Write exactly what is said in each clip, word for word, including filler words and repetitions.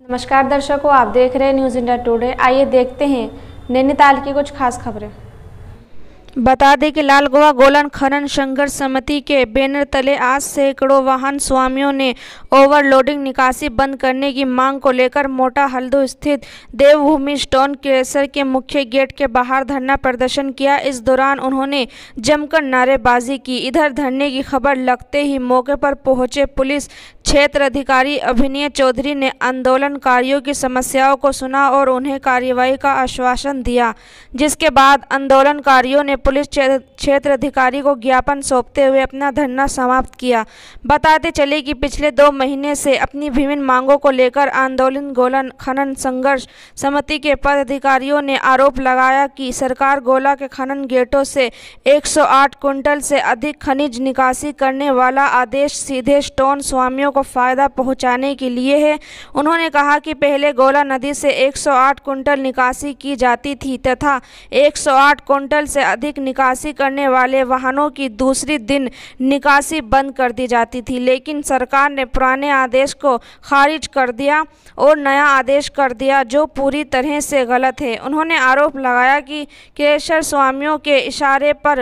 नमस्कार दर्शकों, आप देख रहे हैं न्यूज़ इंडिया टुडे। आइए देखते हैं नैनीताल की कुछ खास खबरें। बता दें कि लाल गोवा गोलन खनन संघर्ष समिति के बैनर तले आज सैकड़ों वाहन स्वामियों ने ओवरलोडिंग निकासी बंद करने की मांग को लेकर मोटा हल्दू स्थित देवभूमि स्टोन क्रशर के मुख्य गेट के बाहर धरना प्रदर्शन किया। इस दौरान उन्होंने जमकर नारेबाजी की। इधर धरने की खबर लगते ही मौके पर पहुंचे पुलिस क्षेत्र अधिकारी अभिनय चौधरी ने आंदोलनकारियों की समस्याओं को सुना और उन्हें कार्रवाई का आश्वासन दिया, जिसके बाद आंदोलनकारियों ने पुलिस क्षेत्र अधिकारी को ज्ञापन सौंपते हुए अपना धरना समाप्त किया। बताते चले कि पिछले दो महीने से अपनी विभिन्न मांगों को लेकर आंदोलन गोला खनन संघर्ष समिति के पदाधिकारियों ने आरोप लगाया कि सरकार गोला के खनन गेटों से एक सौ आठ कुंटल से अधिक खनिज निकासी करने वाला आदेश सीधे स्टोन स्वामियों को फायदा पहुंचाने के लिए है। उन्होंने कहा कि पहले गोला नदी से एक सौ आठ कुंटल निकासी की जाती थी तथा एक सौ आठ कुंटल से अधिक निकासी करने वाले वाहनों की दूसरी दिन निकासी बंद कर दी जाती थी, लेकिन सरकार ने पुराने आदेश को खारिज कर दिया और नया आदेश कर दिया जो पूरी तरह से गलत है। उन्होंने आरोप लगाया कि क्रशर स्वामियों के इशारे पर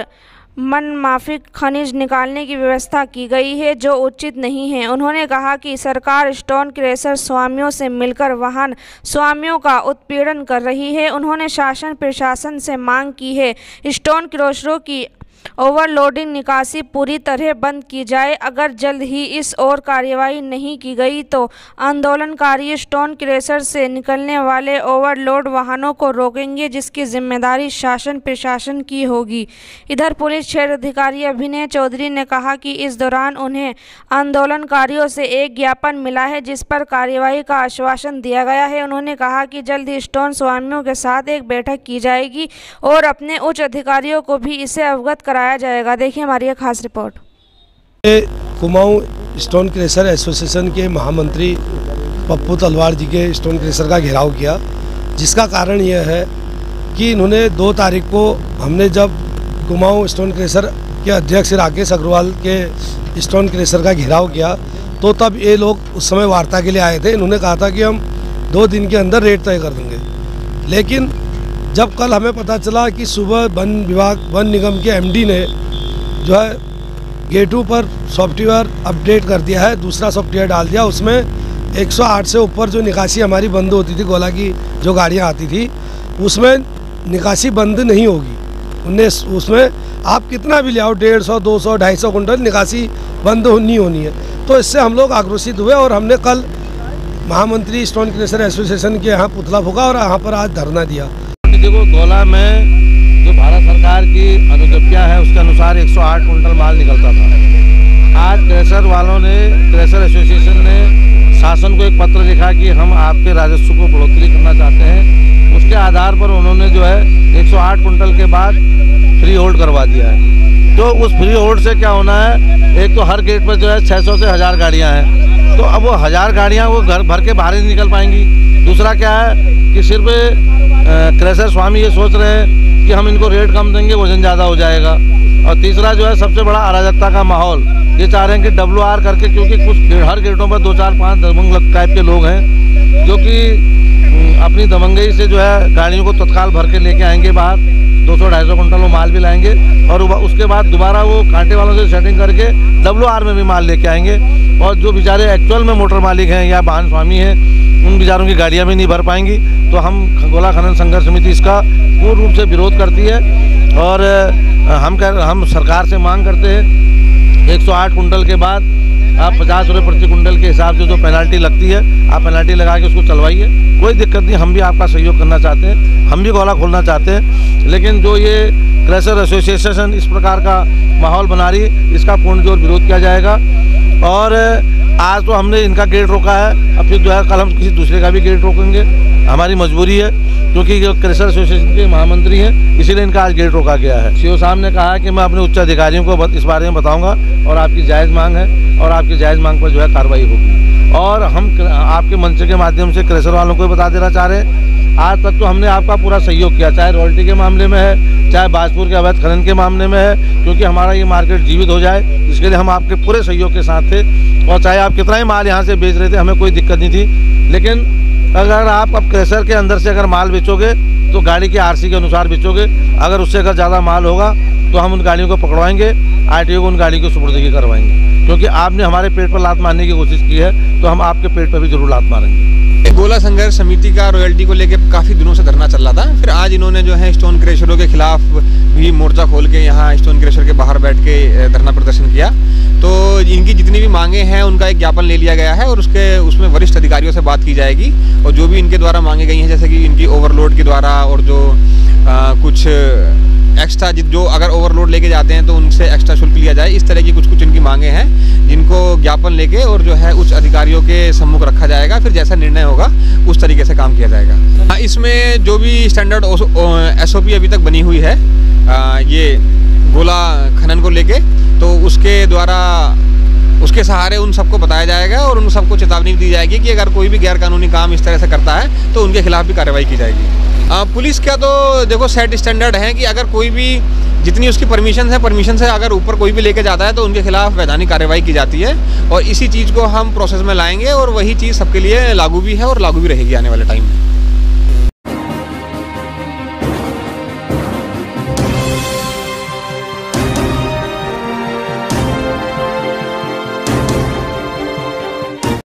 मनमाफिक खनिज निकालने की व्यवस्था की गई है जो उचित नहीं है। उन्होंने कहा कि सरकार स्टोन क्रशर स्वामियों से मिलकर वाहन स्वामियों का उत्पीड़न कर रही है। उन्होंने शासन प्रशासन से मांग की है स्टोन क्रशरों की ओवरलोडिंग निकासी पूरी तरह बंद की जाए। अगर जल्द ही इस ओर कार्रवाई नहीं की गई तो आंदोलनकारी स्टोन क्रशर से निकलने वाले ओवरलोड वाहनों को रोकेंगे, जिसकी जिम्मेदारी शासन प्रशासन की होगी। इधर पुलिस क्षेत्र अधिकारी अभिनय चौधरी ने कहा कि इस दौरान उन्हें आंदोलनकारियों से एक ज्ञापन मिला है जिस पर कार्रवाई का आश्वासन दिया गया है। उन्होंने कहा कि जल्द ही स्टोन स्वामियों के साथ एक बैठक की जाएगी और अपने उच्च अधिकारियों को भी इसे अवगत कराया जाएगा। देखिए हमारी एक खास report. Kumaon stone crusher association के महामंत्री पप्पू तलवार जी के स्टोन क्रशर का घेराव किया, जिसका कारण यह है कि इन्होंने दो तारीख को हमने जब कुमाऊं स्टोन क्रशर के अध्यक्ष राकेश अग्रवाल के स्टोन क्रशर का घेराव किया तो तब ये लोग उस समय वार्ता के लिए आए थे। इन्होंने कहा था कि हम दो दिन के अंदर रेट तय कर देंगे, लेकिन जब कल हमें पता चला कि सुबह वन विभाग वन निगम के एमडी ने जो है गेटों पर सॉफ्टवेयर अपडेट कर दिया है, दूसरा सॉफ्टवेयर डाल दिया, उसमें एक सौ आठ से ऊपर जो निकासी हमारी बंद होती थी, गोला की जो गाड़ियां आती थी उसमें निकासी बंद नहीं होगी। उन्नीस उसमें आप कितना भी ले आओ, डेढ़ सौ दो सौ ढाई सौ कुंटल निकासी बंद नहीं होनी है। तो इससे हम लोग आक्रोशित हुए और हमने कल महामंत्री स्टोन क्रशर एसोसिएशन के यहाँ पुतला फूका और यहाँ पर आज धरना दिया। देखो, गोला में जो भारत सरकार की अनुज्ञप्तियाँ हैं उसके अनुसार एक सौ आठ कुंटल माल निकलता था। आज क्रशर वालों ने क्रशर एसोसिएशन ने शासन को एक पत्र लिखा कि हम आपके राजस्व को बढ़ोतरी करना चाहते हैं। उसके आधार पर उन्होंने जो है एक सौ आठ कुंटल के बाद फ्री होल्ड करवा दिया है। तो उस फ्री होल्ड से क्या होना है, एक तो हर गेट पर जो है छः सौ से हज़ार गाड़ियाँ हैं, तो अब वो हज़ार गाड़ियाँ वो घर भर के बाहर ही निकल पाएंगी। दूसरा क्या है कि सिर्फ क्रशर स्वामी ये सोच रहे हैं कि हम इनको रेट कम देंगे, वजन ज़्यादा हो जाएगा। और तीसरा जो है सबसे बड़ा अराजकता का माहौल, ये चाह रहे हैं कि डब्ल्यू आर करके, क्योंकि कुछ हर गेटों पर दो चार पाँच दबंग टाइप के लोग हैं जो कि अपनी दबंगई से जो है गाड़ियों को तत्काल भर के लेके आएंगे बाहर, दो सौ ढाई सौ कुंटल वो माल भी लाएंगे और उसके बाद दोबारा वो कांटे वालों से सेटिंग करके डब्ल्यू आर में भी माल लेके आएंगे। और जो बेचारे एक्चुअल में मोटर मालिक हैं या वाहन स्वामी हैं, उन बेचारों की गाड़ियां भी नहीं भर पाएंगी। तो हम गोला खनन संघर्ष समिति इसका पूर्ण रूप से विरोध करती है और हम कर, हम सरकार से मांग करते हैं एक सौ आठ कुंटल के बाद आप पचास रुपये प्रति कुंटल के हिसाब से जो पेनल्टी लगती है आप पेनल्टी लगा के उसको चलवाइए, कोई दिक्कत नहीं। हम भी आपका सहयोग करना चाहते हैं, हम भी गोला खोलना चाहते हैं, लेकिन जो ये क्रशर एसोसिएशन इस प्रकार का माहौल बना रही है इसका पूर्ण जोर विरोध किया जाएगा। और आज तो हमने इनका गेट रोका है, अब फिर जो है कल हम किसी दूसरे का भी गेट रोकेंगे, हमारी मजबूरी है क्योंकि क्रशर एसोसिएशन के महामंत्री हैं, इसीलिए इनका आज गेट रोका गया है। सीओ साहब ने कहा है कि मैं अपने उच्च अधिकारियों को इस बारे में बताऊंगा और आपकी जायज़ मांग है और आपकी जायज़ मांग पर जो है कार्रवाई होगी। और हम आपके मंच के माध्यम से क्रशर वालों को बता देना चाह रहे हैं, आज तक तो हमने आपका पूरा सहयोग किया, चाहे रॉयल्टी के मामले में है, चाहे बाजपुर के अवैध खनन के मामले में है, क्योंकि हमारा ये मार्केट जीवित हो जाए इसके लिए हम आपके पूरे सहयोग के साथ थे। और चाहे आप कितना ही माल यहाँ से बेच रहे थे, हमें कोई दिक्कत नहीं थी, लेकिन अगर आप अब क्रेशर के अंदर से अगर माल बेचोगे तो गाड़ी के आरसी के अनुसार बेचोगे। अगर उससे अगर ज़्यादा माल होगा तो हम उन गाड़ियों को पकड़वाएंगे, आरटीओ को उन गाड़ी को सुपुर्दगी करवाएंगे। क्योंकि आपने हमारे पेट पर लात मारने की कोशिश की है तो हम आपके पेट पर भी जरूर लात मारेंगे। गोला संघर्ष समिति का रॉयल्टी को लेकर काफ़ी दिनों से धरना चल रहा था। फिर आज इन्होंने जो है स्टोन क्रशरों के खिलाफ भी मोर्चा खोल के यहाँ स्टोन क्रशर के बाहर बैठ के धरना प्रदर्शन किया। तो इनकी जितनी भी मांगे हैं उनका एक ज्ञापन ले लिया गया है और उसके उसमें वरिष्ठ अधिकारियों से बात की जाएगी। और जो भी इनके द्वारा मांगे गई हैं, जैसे कि इनकी ओवरलोड के द्वारा और जो आ, कुछ एक्स्ट्रा जो अगर ओवरलोड लेके जाते हैं तो उनसे एक्स्ट्रा शुल्क लिया जाए, इस तरह की कुछ कुछ इनकी मांगे हैं जिनको ज्ञापन लेके और जो है उच्च अधिकारियों के सम्मुख रखा जाएगा। फिर जैसा निर्णय होगा उस तरीके से काम किया जाएगा। इसमें जो भी स्टैंडर्ड एसओपी अभी तक बनी हुई है आ, ये गोला खनन को लेके, तो उसके द्वारा उसके सहारे उन सबको बताया जाएगा और उन सबको चेतावनी दी जाएगी कि अगर कोई भी गैरकानूनी काम इस तरह से करता है तो उनके खिलाफ भी कार्रवाई की जाएगी। आ, पुलिस का तो देखो सेट स्टैंडर्ड है कि अगर कोई भी जितनी उसकी परमिशन है परमिशन से अगर ऊपर कोई भी लेके जाता है तो उनके खिलाफ वैधानिक कार्रवाई की जाती है। और इसी चीज़ को हम प्रोसेस में लाएंगे और वही चीज़ सबके लिए लागू भी है और लागू भी रहेगी आने वाले टाइम में।